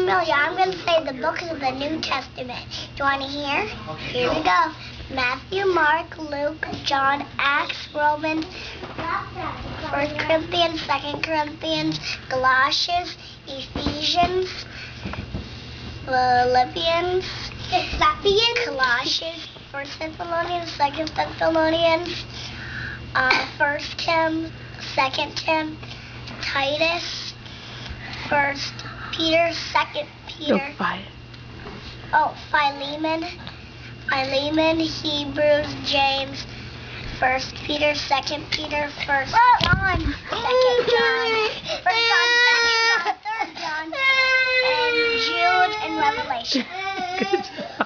familiar. I'm going to say the books of the New Testament. Do you want to hear? Here we go. Matthew, Mark, Luke, John, Acts, Romans, 1 Corinthians, 2 Corinthians, Galatians, Ephesians, Philippians, Colossians, 1 Thessalonians, 2 Thessalonians, 1 Tim, 2 Tim, Titus, 1 Peter, 2 Peter. Philemon, Hebrews, James, 1 Peter, 2 Peter, 1 John, 2 John, 1 John, 2 John, 3 John, and Jude and Revelation. Good job.